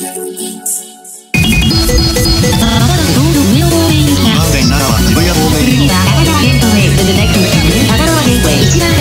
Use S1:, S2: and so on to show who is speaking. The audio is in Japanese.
S1: 番線7番渋谷方面。
S2: 次は高田ゲートウェイ。The next station is 高輪ゲートウェイ。1番